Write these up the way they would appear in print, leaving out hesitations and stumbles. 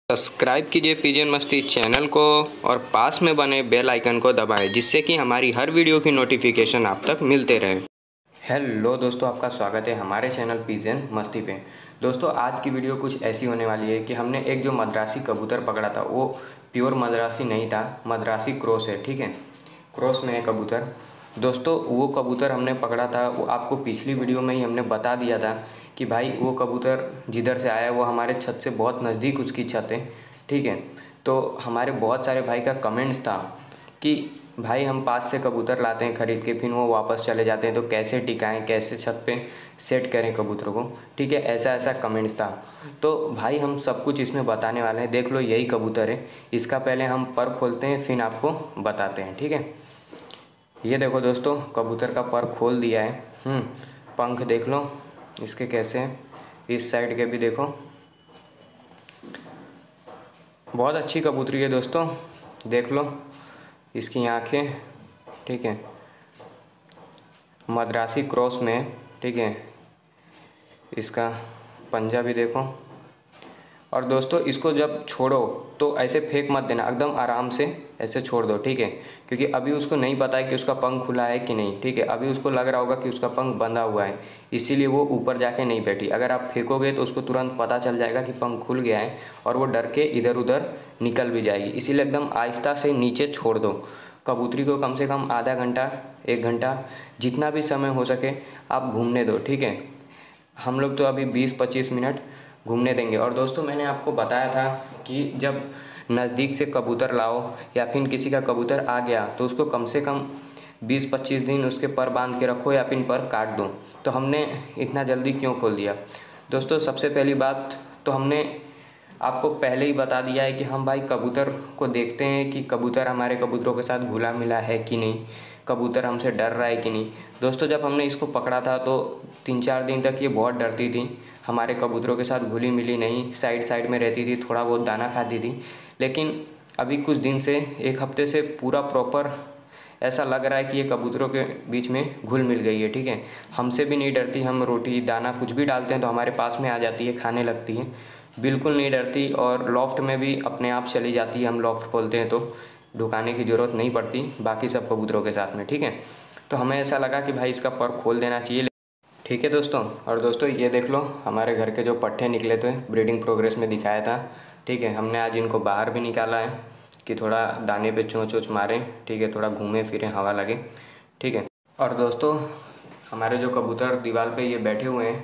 Subscribe कीजिए pigeon मस्ती channel को और पास में बने बेल आइकन को दबाएं जिससे कि हमारी हर वीडियो की नोटिफिकेशन आप तक मिलते रहे। हेलो दोस्तों, आपका स्वागत है हमारे चैनल पिजन मस्ती पे। दोस्तों आज की वीडियो कुछ ऐसी होने वाली है कि हमने एक जो मद्रासी कबूतर पकड़ा था वो प्योर मद्रासी नहीं था, मद्रासी क्रॉस है। ठीक है, क्रॉस में है कबूतर। दोस्तों वो कबूतर हमने पकड़ा था, वो आपको पिछली वीडियो में ही हमने बता दिया था कि भाई वो कबूतर जिधर से आया वो हमारे छत से बहुत नज़दीक उसकी छत है। ठीक है, तो हमारे बहुत सारे भाई का कमेंट्स था कि भाई हम पास से कबूतर लाते हैं ख़रीद के, फिर वो वापस चले जाते हैं, तो कैसे टिकाएं, कैसे छत पे सेट करें कबूतरों को। ठीक है, ऐसा ऐसा कमेंट्स था। तो भाई हम सब कुछ इसमें बताने वाले हैं। देख लो यही कबूतर है, इसका पहले हम पर खोलते हैं फिर आपको बताते हैं। ठीक है, ये देखो दोस्तों कबूतर का पर खोल दिया है। पंख देख लो इसके कैसे हैं, इस साइड के भी देखो। बहुत अच्छी कबूतरी है दोस्तों, देख लो इसकी आँखें। ठीक है, मद्रासी क्रॉस में। ठीक है, इसका पंजा भी देखो। और दोस्तों इसको जब छोड़ो तो ऐसे फेंक मत देना, एकदम आराम से ऐसे छोड़ दो। ठीक है, क्योंकि अभी उसको नहीं पता है कि उसका पंख खुला है कि नहीं। ठीक है, अभी उसको लग रहा होगा कि उसका पंख बंधा हुआ है, इसीलिए वो ऊपर जाके नहीं बैठी। अगर आप फेंकोगे तो उसको तुरंत पता चल जाएगा कि पंख खुल गया है और वो डर के इधर उधर निकल भी जाएगी। इसीलिए एकदम आहिस्ता से नीचे छोड़ दो कबूतरी को। कम से कम आधा घंटा, 1 घंटा, जितना भी समय हो सके आप घूमने दो। ठीक है, हम लोग तो अभी 20-25 मिनट घूमने देंगे। और दोस्तों मैंने आपको बताया था कि जब नज़दीक से कबूतर लाओ या फिर किसी का कबूतर आ गया तो उसको कम से कम 20-25 दिन उसके पर बांध के रखो या फिर पर काट दो। तो हमने इतना जल्दी क्यों खोल दिया दोस्तों? सबसे पहली बात तो हमने आपको पहले ही बता दिया है कि हम भाई कबूतर को देखते हैं कि कबूतर हमारे कबूतरों के साथ घुला मिला है कि नहीं, कबूतर हमसे डर रहा है कि नहीं। दोस्तों जब हमने इसको पकड़ा था तो 3-4 दिन तक ये बहुत डरती थी, हमारे कबूतरों के साथ घुली मिली नहीं, साइड साइड में रहती थी, थोड़ा बहुत दाना खाती थी। लेकिन अभी कुछ दिन से, 1 हफ्ते से पूरा प्रॉपर ऐसा लग रहा है कि ये कबूतरों के बीच में घुल मिल गई है। ठीक है, हमसे भी नहीं डरती, हम रोटी दाना कुछ भी डालते हैं तो हमारे पास में आ जाती है, खाने लगती है, बिल्कुल नहीं डरती। और लॉफ्ट में भी अपने आप चली जाती है, हम लॉफ्ट खोलते हैं तो ढुकाने की ज़रूरत नहीं पड़ती बाकी सब कबूतरों के साथ में। ठीक है, तो हमें ऐसा लगा कि भाई इसका पर खोल देना चाहिए। ठीक है दोस्तों, और दोस्तों ये देख लो हमारे घर के जो पट्टे निकले थे, ब्रीडिंग प्रोग्रेस में दिखाया था। ठीक है, हमने आज इनको बाहर भी निकाला है कि थोड़ा दाने पे चोंच वोंच मारें। ठीक है, थोड़ा घूमें फिरें, हवा लगे। ठीक है, और दोस्तों हमारे जो कबूतर दीवार पे ये बैठे हुए हैं,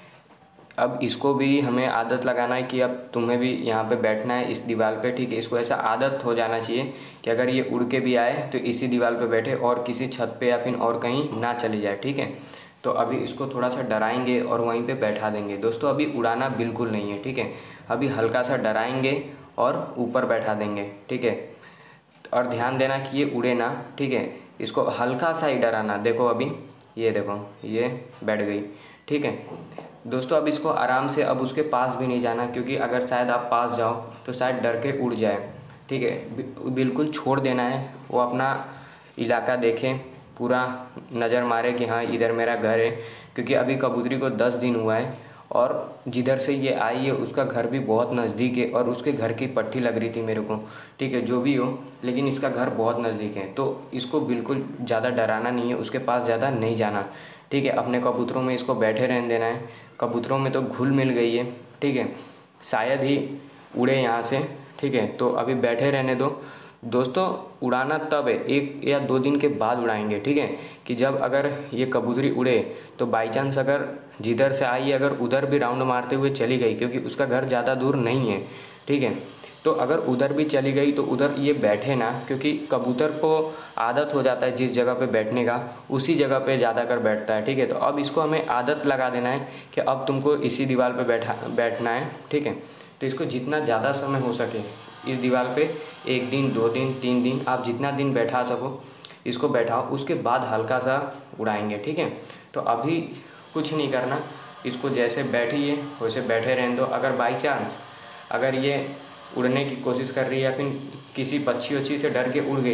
अब इसको भी हमें आदत लगाना है कि अब तुम्हें भी यहाँ पे बैठना है इस दीवार पे। ठीक है, इसको ऐसा आदत हो जाना चाहिए कि अगर ये उड़ के भी आए तो इसी दीवार पे बैठे और किसी छत पे या फिर और कहीं ना चली जाए। ठीक है, तो अभी इसको थोड़ा सा डराएंगे और वहीं पे बैठा देंगे। दोस्तों अभी उड़ाना बिल्कुल नहीं है। ठीक है, अभी हल्का सा डराएंगे और ऊपर बैठा देंगे। ठीक है, और ध्यान देना कि ये उड़े ना। ठीक है, इसको हल्का सा ही डराना। देखो अभी ये देखो ये बैठ गई। ठीक है दोस्तों, अब इसको आराम से, अब उसके पास भी नहीं जाना, क्योंकि अगर शायद आप पास जाओ तो शायद डर के उड़ जाए। ठीक है, बिल्कुल छोड़ देना है, वो अपना इलाका देखें, पूरा नज़र मारे कि हाँ इधर मेरा घर है। क्योंकि अभी कबूतरी को 10 दिन हुआ है और जिधर से ये आई है उसका घर भी बहुत नज़दीक है और उसके घर की पट्टी लग रही थी मेरे को। ठीक है, जो भी हो, लेकिन इसका घर बहुत नज़दीक है, तो इसको बिल्कुल ज़्यादा डराना नहीं है, उसके पास ज़्यादा नहीं जाना। ठीक है, अपने कबूतरों में इसको बैठे रहने देना है। कबूतरों में तो घुल मिल गई है। ठीक है, शायद ही उड़े यहाँ से। ठीक है, तो अभी बैठे रहने दो। दोस्तों उड़ाना तब है 1 या 2 दिन के बाद उड़ाएंगे। ठीक है, कि जब अगर ये कबूतरी उड़े तो बाई चांस अगर जिधर से आई अगर उधर भी राउंड मारते हुए चली गई, क्योंकि उसका घर ज़्यादा दूर नहीं है। ठीक है, तो अगर उधर भी चली गई तो उधर ये बैठे ना, क्योंकि कबूतर को आदत हो जाता है जिस जगह पे बैठने का उसी जगह पे ज़्यादा कर बैठता है। ठीक है, तो अब इसको हमें आदत लगा देना है कि अब तुमको इसी दीवार पे बैठना है। ठीक है, तो इसको जितना ज़्यादा समय हो सके इस दीवार पे, 1 दिन, 2 दिन, 3 दिन, आप जितना दिन बैठा सको इसको बैठाओ, उसके बाद हल्का सा उड़ाएंगे। ठीक है, तो अभी कुछ नहीं करना, इसको जैसे बैठी है वैसे बैठे रहने दो। अगर बाई चांस अगर ये उड़ने की कोशिश कर रही है या फिर किसी पक्षी वक्षी से डर के उड़ गई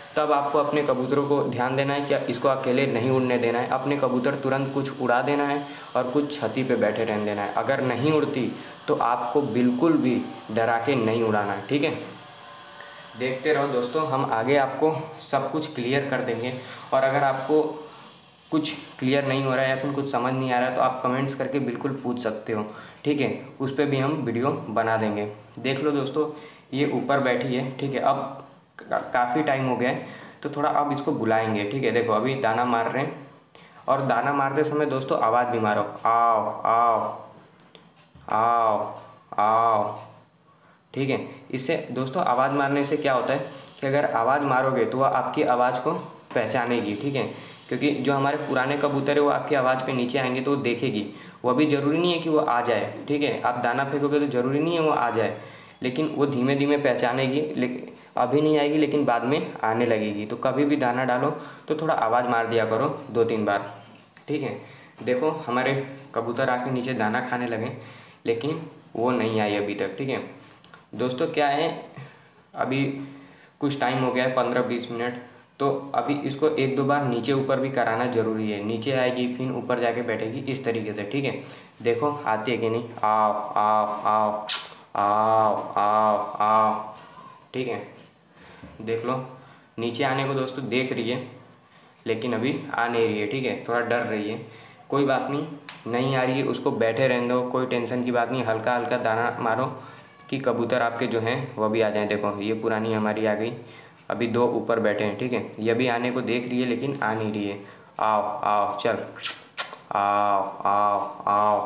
तब आपको अपने कबूतरों को ध्यान देना है कि इसको अकेले नहीं उड़ने देना है। अपने कबूतर तुरंत कुछ उड़ा देना है और कुछ छत पे बैठे रहने देना है। अगर नहीं उड़ती तो आपको बिल्कुल भी डरा के नहीं उड़ाना है, ठीक है। देखते रहो दोस्तों, हम आगे आपको सब कुछ क्लियर कर देंगे। और अगर आपको कुछ क्लियर नहीं हो रहा है या फिर कुछ समझ नहीं आ रहा है तो आप कमेंट्स करके बिल्कुल पूछ सकते हो, ठीक है। उस पर भी हम वीडियो बना देंगे। देख लो दोस्तों, ये ऊपर बैठी है, ठीक है। अब काफ़ी टाइम हो गया है तो थोड़ा अब इसको बुलाएंगे, ठीक है। देखो अभी दाना मार रहे हैं, और दाना मारते समय दोस्तों आवाज़ भी मारो, आओ आओ आओ आओ, ठीक है। इससे दोस्तों आवाज़ मारने से क्या होता है कि अगर आवाज़ मारोगे तो वह आपकी आवाज़ को पहचानेगी, ठीक है। क्योंकि जो हमारे पुराने कबूतर है वो आपकी आवाज़ पे नीचे आएंगे तो वो देखेगी। वो भी ज़रूरी नहीं है कि वो आ जाए, ठीक है। आप दाना फेंकोगे तो ज़रूरी नहीं है वो आ जाए, लेकिन वो धीमे धीमे पहचानेगी। लेकिन अभी नहीं आएगी, लेकिन बाद में आने लगेगी। तो कभी भी दाना डालो तो थोड़ा आवाज़ मार दिया करो 2-3 बार, ठीक है। देखो हमारे कबूतर आके नीचे दाना खाने लगे, लेकिन वो नहीं आई अभी तक, ठीक है। दोस्तों क्या है, अभी कुछ टाइम हो गया है 15-20 मिनट, तो अभी इसको 1-2 बार नीचे ऊपर भी कराना ज़रूरी है। नीचे आएगी फिर ऊपर जाके बैठेगी इस तरीके से, ठीक है। देखो आती है कि नहीं, आओ आओ आओ आओ आओ आओ, ठीक है। देख लो नीचे आने को दोस्तों देख रही है, लेकिन अभी आ नहीं रही है, ठीक है। थोड़ा डर रही है, कोई बात नहीं, नहीं आ रही है उसको बैठे रहने दो, कोई टेंशन की बात नहीं। हल्का हल्का दाना मारो कि कबूतर आपके जो हैं वह भी आ जाएं। देखो ये पुरानी हमारी आ गई, अभी 2 ऊपर बैठे हैं, ठीक है। ये भी आने को देख रही है लेकिन आ नहीं रही है। आओ आओ चल, आओ आओ आओ।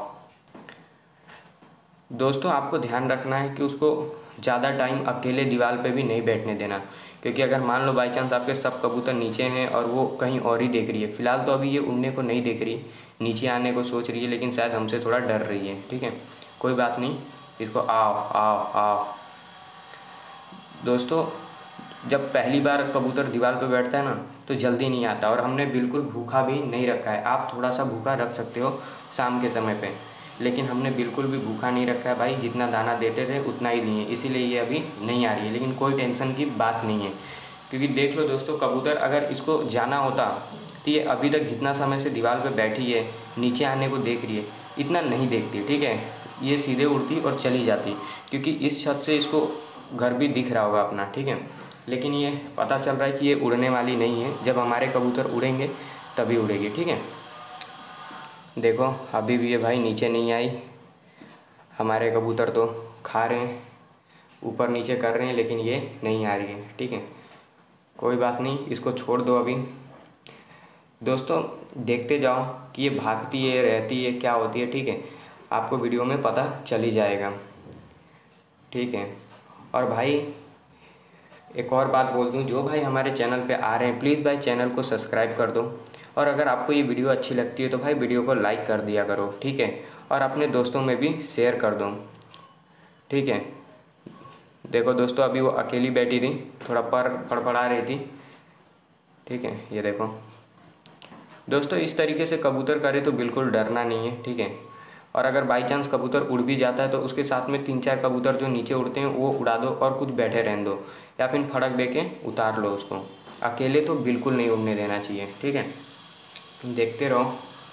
दोस्तों आपको ध्यान रखना है कि उसको ज़्यादा टाइम अकेले दीवार पे भी नहीं बैठने देना, क्योंकि अगर मान लो बाई चांस आपके सब कबूतर नीचे हैं और वो कहीं और ही देख रही है, फ़िलहाल तो अभी ये उड़ने को नहीं देख रही, नीचे आने को सोच रही है, लेकिन शायद हमसे थोड़ा डर रही है, ठीक है। कोई बात नहीं, इसको आओ आओ आओ। दोस्तों जब पहली बार कबूतर दीवार पे बैठता है ना तो जल्दी नहीं आता, और हमने बिल्कुल भूखा भी नहीं रखा है। आप थोड़ा सा भूखा रख सकते हो शाम के समय पे, लेकिन हमने बिल्कुल भी भूखा नहीं रखा है भाई। जितना दाना देते थे उतना ही दिए, इसीलिए ये अभी नहीं आ रही है। लेकिन कोई टेंशन की बात नहीं है, क्योंकि देख लो दोस्तों, कबूतर अगर इसको जाना होता तो ये अभी तक जितना समय से दीवार पर बैठी है, नीचे आने को देख रही है, इतना नहीं देखती, ठीक है। ये सीधे उड़ती और चली जाती, क्योंकि इस छत से इसको घर भी दिख रहा होगा अपना, ठीक है। लेकिन ये पता चल रहा है कि ये उड़ने वाली नहीं है। जब हमारे कबूतर उड़ेंगे तभी उड़ेगी, ठीक है। देखो अभी भी ये भाई नीचे नहीं आई। हमारे कबूतर तो खा रहे हैं, ऊपर नीचे कर रहे हैं, लेकिन ये नहीं आ रही है, ठीक है। कोई बात नहीं, इसको छोड़ दो अभी। दोस्तों देखते जाओ कि ये भागती है, रहती है, क्या होती है, ठीक है। आपको वीडियो में पता चल ही जाएगा, ठीक है। और भाई एक और बात बोल दूं, जो भाई हमारे चैनल पे आ रहे हैं प्लीज़ भाई चैनल को सब्सक्राइब कर दो, और अगर आपको ये वीडियो अच्छी लगती है तो भाई वीडियो को लाइक कर दिया करो, ठीक है। और अपने दोस्तों में भी शेयर कर दो, ठीक है। देखो दोस्तों अभी वो अकेली बैठी थी, थोड़ा पर फड़फड़ा रही थी, ठीक है। ये देखो दोस्तों, इस तरीके से कबूतर करे तो बिल्कुल डरना नहीं है, ठीक है। और अगर बाई चांस कबूतर उड़ भी जाता है तो उसके साथ में 3-4 कबूतर जो नीचे उड़ते हैं वो उड़ा दो, और कुछ बैठे रहने दो, या फिर फड़क दे के उतार लो उसको। अकेले तो बिल्कुल नहीं उड़ने देना चाहिए, ठीक है। देखते रहो।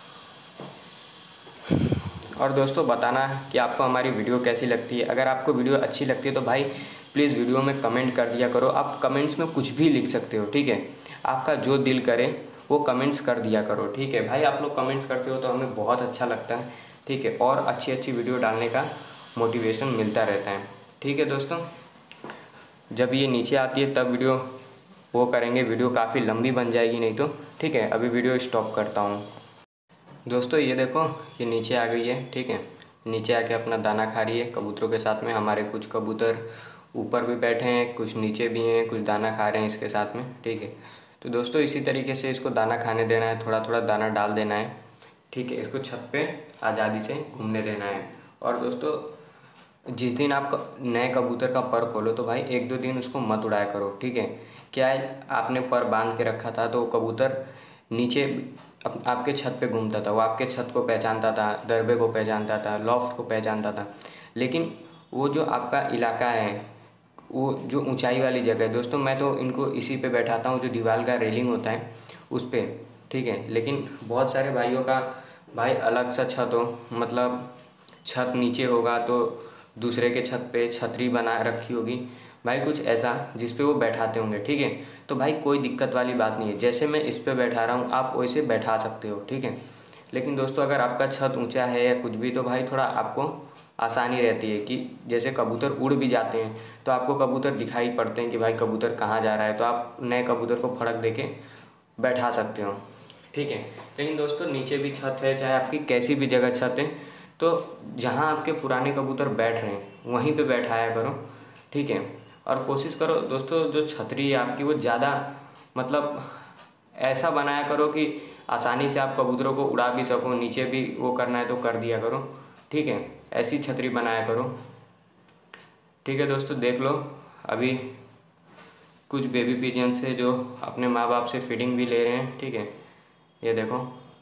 और दोस्तों बताना कि आपको हमारी वीडियो कैसी लगती है। अगर आपको वीडियो अच्छी लगती है तो भाई प्लीज़ वीडियो में कमेंट कर दिया करो। आप कमेंट्स में कुछ भी लिख सकते हो, ठीक है। आपका जो दिल करे वो कमेंट्स कर दिया करो, ठीक है भाई। आप लोग कमेंट्स करते हो तो हमें बहुत अच्छा लगता है, ठीक है। और अच्छी अच्छी वीडियो डालने का मोटिवेशन मिलता रहता है, ठीक है। दोस्तों जब ये नीचे आती है तब वीडियो वो करेंगे, वीडियो काफ़ी लंबी बन जाएगी नहीं तो, ठीक है। अभी वीडियो स्टॉप करता हूँ। दोस्तों ये देखो ये नीचे आ गई है, ठीक है। नीचे आके अपना दाना खा रही है कबूतरों के साथ में। हमारे कुछ कबूतर ऊपर भी बैठे हैं, कुछ नीचे भी हैं, कुछ दाना खा रहे हैं इसके साथ में, ठीक है। तो दोस्तों इसी तरीके से इसको दाना खाने देना है, थोड़ा थोड़ा दाना डाल देना है, ठीक है। इसको छत पे आज़ादी से घूमने देना है। और दोस्तों जिस दिन आप नए कबूतर का पर खोलो तो भाई 1-2 दिन उसको मत उड़ाया करो, ठीक है। क्या है, आपने पर बांध के रखा था तो कबूतर नीचे आपके छत पे घूमता था, वो आपके छत को पहचानता था, दरबे को पहचानता था, लॉफ्ट को पहचानता था। लेकिन वो जो आपका इलाका है वो जो ऊंचाई वाली जगह है दोस्तों, मैं तो इनको इसी पे बैठाता हूँ जो दीवार का रेलिंग होता है उस पर, ठीक है। लेकिन बहुत सारे भाइयों का भाई अलग सा छत हो, मतलब छत नीचे होगा तो दूसरे के छत पे छतरी बना रखी होगी भाई, कुछ ऐसा जिस पे वो बैठाते होंगे, ठीक है। तो भाई कोई दिक्कत वाली बात नहीं है, जैसे मैं इस पे बैठा रहा हूँ आप वैसे बैठा सकते हो, ठीक है। लेकिन दोस्तों अगर आपका छत ऊंचा है या कुछ भी तो भाई थोड़ा आपको आसानी रहती है कि जैसे कबूतर उड़ भी जाते हैं तो आपको कबूतर दिखाई पड़ते हैं कि भाई कबूतर कहाँ जा रहा है, तो आप नए कबूतर को फड़क दे के बैठा सकते हो, ठीक है। लेकिन दोस्तों नीचे भी छत है, चाहे आपकी कैसी भी जगह छत है, तो जहाँ आपके पुराने कबूतर बैठ रहे हैं वहीं पे बैठाया करो, ठीक है। और कोशिश करो दोस्तों जो छतरी है आपकी वो ज़्यादा मतलब ऐसा बनाया करो कि आसानी से आप कबूतरों को उड़ा भी सको, नीचे भी वो करना है तो कर दिया करो, ठीक है। ऐसी छतरी बनाया करो, ठीक है। दोस्तों देख लो अभी कुछ बेबी पिजन्स है जो अपने माँ बाप से फीडिंग भी ले रहे हैं, ठीक है। ये देखो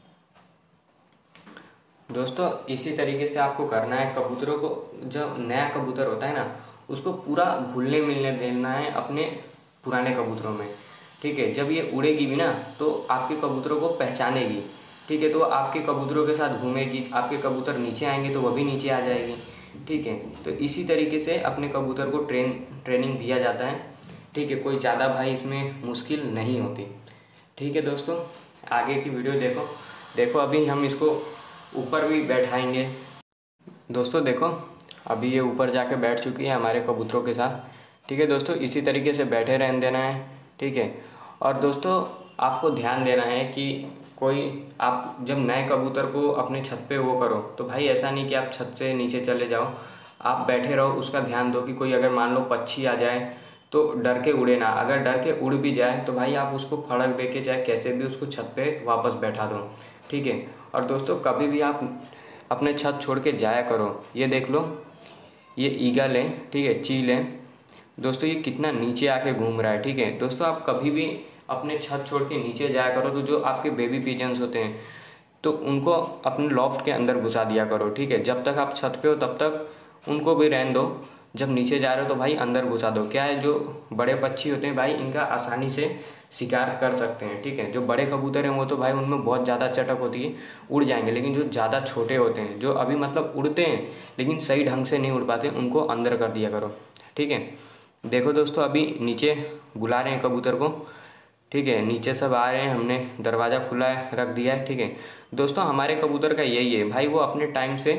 दोस्तों इसी तरीके से आपको करना है। कबूतरों को जब नया कबूतर होता है ना उसको पूरा घुलने मिलने देना है अपने पुराने कबूतरों में, ठीक है। जब ये उड़ेगी भी ना तो आपके कबूतरों को पहचानेगी, ठीक है। तो आपके कबूतरों के साथ घूमेगी, आपके कबूतर नीचे आएंगे तो वह भी नीचे आ जाएगी, ठीक है। तो इसी तरीके से अपने कबूतर को ट्रेनिंग दिया जाता है, ठीक है। कोई ज़्यादा भाई इसमें मुश्किल नहीं होती, ठीक है। दोस्तों आगे की वीडियो देखो अभी हम इसको ऊपर भी बैठाएंगे। दोस्तों देखो अभी ये ऊपर जाके बैठ चुकी है हमारे कबूतरों के साथ, ठीक है। दोस्तों इसी तरीके से बैठे रहने देना है, ठीक है। और दोस्तों आपको ध्यान देना है कि कोई आप जब नए कबूतर को अपने छत पे वो करो तो भाई ऐसा नहीं कि आप छत से नीचे चले जाओ, आप बैठे रहो। उसका ध्यान दो कि कोई अगर मान लो पक्षी आ जाए तो डर के उड़े ना, अगर डर के उड़ भी जाए तो भाई आप उसको फड़क दे के चाहे कैसे भी उसको छत पे वापस बैठा दो, ठीक है। और दोस्तों कभी भी आप अपने छत छोड़ के जाया करो। ये देख लो ये ईगल है, ठीक है, चील है दोस्तों, ये कितना नीचे आके घूम रहा है, ठीक है। दोस्तों आप कभी भी अपने छत छोड़ के नीचे जाया करो तो जो आपके बेबी पिजन्स होते हैं तो उनको अपने लॉफ्ट के अंदर घुसा दिया करो, ठीक है। जब तक आप छत पे हो तब तक उनको भी रहने दो, जब नीचे जा रहे हो तो भाई अंदर घुसा दो। क्या है जो बड़े पक्षी होते हैं भाई इनका आसानी से शिकार कर सकते हैं, ठीक है। जो बड़े कबूतर हैं वो तो भाई उनमें बहुत ज़्यादा चटक होती है, उड़ जाएंगे। लेकिन जो ज़्यादा छोटे होते हैं जो अभी मतलब उड़ते हैं लेकिन सही ढंग से नहीं उड़ पाते उनको अंदर कर दिया करो, ठीक है। देखो दोस्तों अभी नीचे बुला रहे हैं कबूतर को, ठीक है। नीचे सब आ रहे हैं, हमने दरवाज़ा खुला है रख दिया है, ठीक है। दोस्तों हमारे कबूतर का यही है भाई, वो अपने टाइम से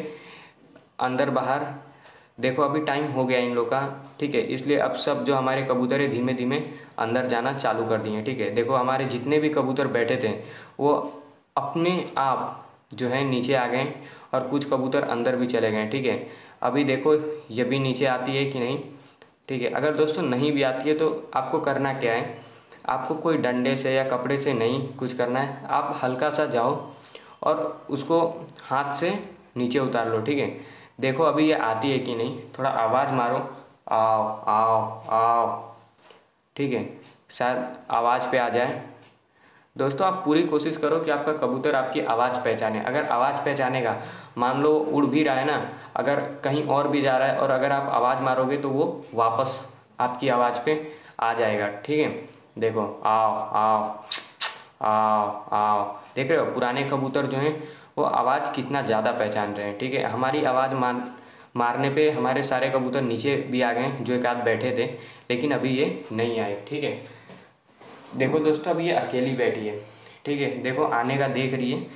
अंदर बाहर, देखो अभी टाइम हो गया इन लोग का, ठीक है। इसलिए अब सब जो हमारे कबूतर है धीमे धीमे अंदर जाना चालू कर दिए हैं, ठीक है। देखो हमारे जितने भी कबूतर बैठे थे वो अपने आप जो है नीचे आ गए और कुछ कबूतर अंदर भी चले गए, ठीक है। अभी देखो ये भी नीचे आती है कि नहीं, ठीक है। अगर दोस्तों नहीं भी आती है तो आपको करना क्या है, आपको कोई डंडे से या कपड़े से नहीं कुछ करना है, आप हल्का सा जाओ और उसको हाथ से नीचे उतार लो, ठीक है। देखो अभी ये आती है कि नहीं, थोड़ा आवाज़ मारो, आओ आओ आओ, ठीक है। शायद आवाज़ पे आ जाए। दोस्तों आप पूरी कोशिश करो कि आपका कबूतर आपकी आवाज़ पहचाने। अगर आवाज़ पहचानेगा, मान लो उड़ भी रहा है ना, अगर कहीं और भी जा रहा है और अगर आप आवाज़ मारोगे तो वो वापस आपकी आवाज़ पे आ जाएगा, ठीक है। देखो आओ आओ आओ आओ, देख रहे हो पुराने कबूतर जो हैं वो आवाज़ कितना ज़्यादा पहचान रहे हैं, ठीक है। हमारी आवाज़ मारने पे हमारे सारे कबूतर नीचे भी आ गए जो एक आध बैठे थे, लेकिन अभी ये नहीं आए, ठीक है। देखो दोस्तों अभी ये अकेली बैठी है, ठीक है। देखो आने का देख रही है,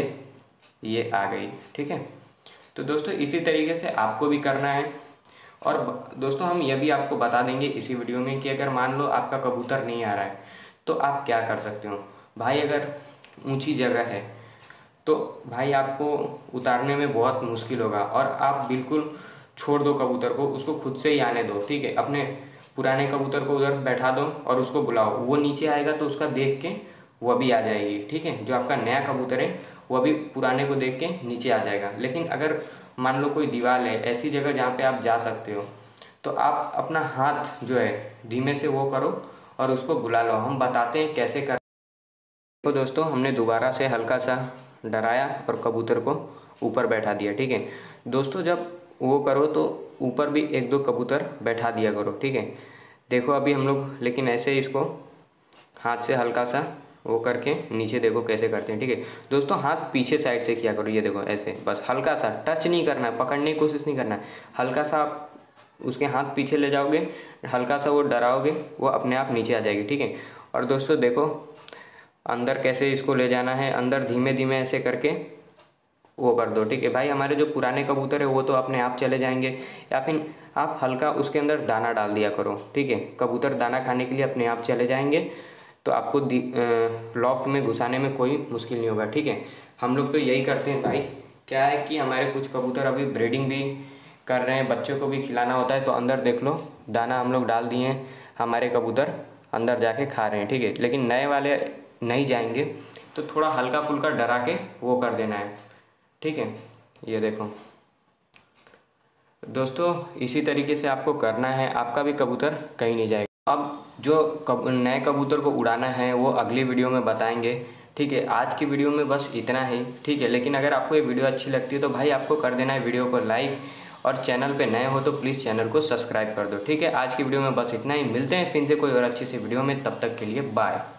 ये आ गई, ठीक है। तो दोस्तों इसी तरीके से आपको भी करना है। और दोस्तों हम ये भी आपको बता देंगे इसी वीडियो में कि अगर मान लो आपका कबूतर नहीं आ रहा है तो आप क्या कर सकते हो भाई। अगर ऊंची जगह है तो भाई आपको उतारने में बहुत मुश्किल होगा और आप बिल्कुल छोड़ दो कबूतर को, उसको खुद से ही आने दो, ठीक है। अपने पुराने कबूतर को उधर बैठा दो और उसको बुलाओ, वो नीचे आएगा तो उसका देख के वह भी आ जाएगी, ठीक है। जो आपका नया कबूतर है वह भी पुराने को देख के नीचे आ जाएगा। लेकिन अगर मान लो कोई दीवार है, ऐसी जगह जहाँ पे आप जा सकते हो, तो आप अपना हाथ जो है धीमे से वो करो और उसको बुला लो। हम बताते हैं कैसे कर। तो दोस्तों हमने दोबारा से हल्का सा डराया और कबूतर को ऊपर बैठा दिया, ठीक है। दोस्तों जब वो करो तो ऊपर भी 1-2 कबूतर बैठा दिया करो, ठीक है। देखो अभी हम लोग लेकिन ऐसे इसको हाथ से हल्का सा वो करके नीचे देखो कैसे करते हैं, ठीक है दोस्तों। हाथ पीछे साइड से किया करो, ये देखो ऐसे, बस हल्का सा, टच नहीं करना है, पकड़ने की कोशिश नहीं करना है, हल्का सा आप उसके हाथ पीछे ले जाओगे, हल्का सा वो डराओगे, वो अपने आप नीचे आ जाएगी, ठीक है। और दोस्तों देखो अंदर कैसे इसको ले जाना है, अंदर धीमे धीमे ऐसे करके वो कर दो, ठीक है भाई। हमारे जो पुराने कबूतर है वो तो अपने आप चले जाएंगे, या फिर आप हल्का उसके अंदर दाना डाल दिया करो, ठीक है। कबूतर दाना खाने के लिए अपने आप चले जाएंगे, तो आपको लॉफ्ट में घुसाने में कोई मुश्किल नहीं होगा, ठीक है। हम लोग तो यही करते हैं भाई। क्या है कि हमारे कुछ कबूतर अभी ब्रीडिंग भी कर रहे हैं, बच्चों को भी खिलाना होता है, तो अंदर देख लो दाना हम लोग डाल दिए हैं, हमारे कबूतर अंदर जाके खा रहे हैं, ठीक है। लेकिन नए वाले नहीं जाएंगे तो थोड़ा हल्का फुल्का डरा के वो कर देना है, ठीक है। ये देखो दोस्तों इसी तरीके से आपको करना है, आपका भी कबूतर कहीं नहीं जाएगा। अब जो नए कबूतर को उड़ाना है वो अगली वीडियो में बताएंगे, ठीक है। आज की वीडियो में बस इतना ही, ठीक है। लेकिन अगर आपको ये वीडियो अच्छी लगती है तो भाई आपको कर देना है वीडियो को लाइक, और चैनल पे नए हो तो प्लीज़ चैनल को सब्सक्राइब कर दो, ठीक है। आज की वीडियो में बस इतना ही, मिलते हैं फिर से कोई और अच्छी सी वीडियो में, तब तक के लिए बाय।